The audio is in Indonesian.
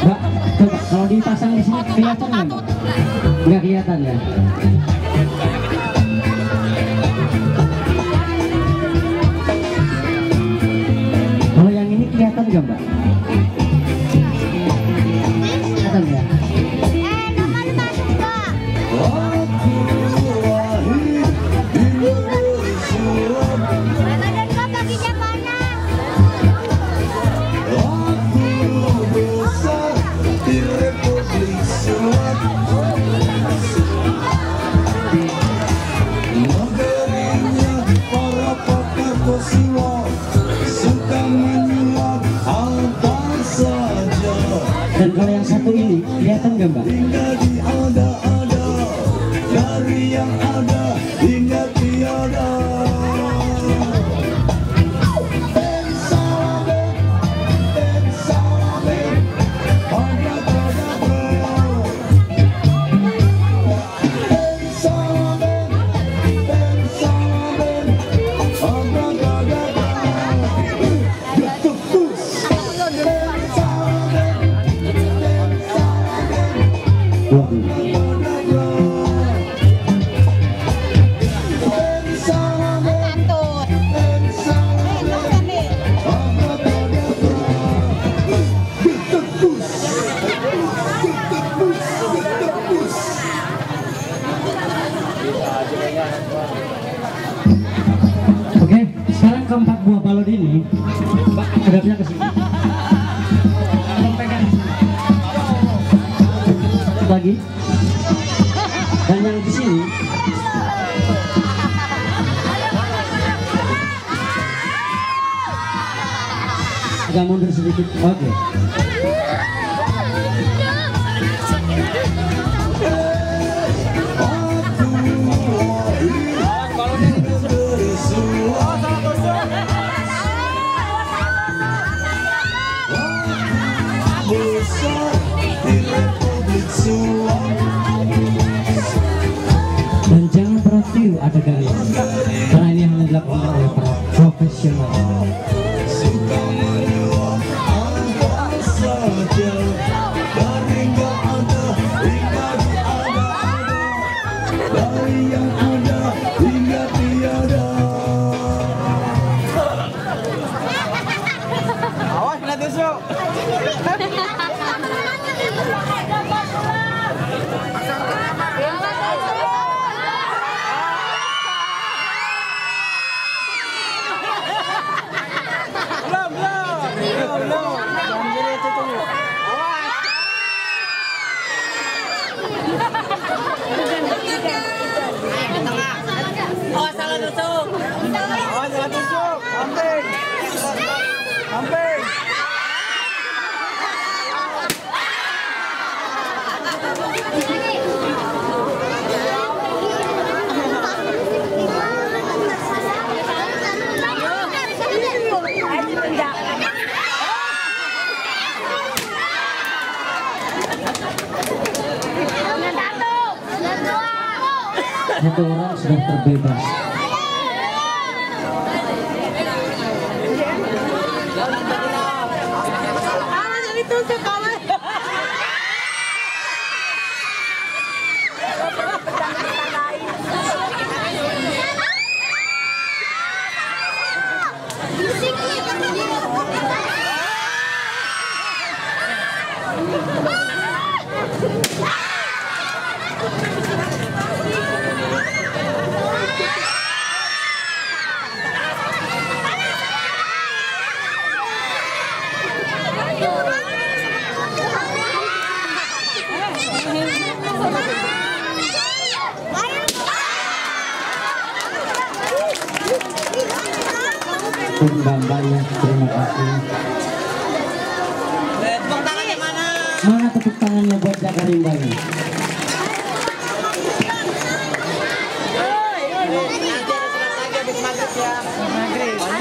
Mbak, coba kalau dipasang di sini kelihatan nggak Mbak? Nggak kelihatan ya? Kalau yang ini kelihatan nggak Mbak? Kelihatan ya? Dan kalau yang satu ini kelihatan nggak Mbak? Dari yang ada hingga tiada. Oke, sekarang keempat buah balon ini, Mbak, hadapnya ke sini. Pegang lagi. Dan yang di sini agak mundur sedikit. Oke. Dan jangan pernah tiru adegan ini, karena ini hanya dilakukan oleh para profesional. Awas kena tusuk. Awas salah tusuk. Awas salah tusuk. Hampir. Hampir. Satu orang sudah terbebas. Banyak terima kasih. Tepuk tangannya mana? Mana tepuk tangannya buat Jaka Rimba ini? Nanti ada surat lagi habis maghrib ya.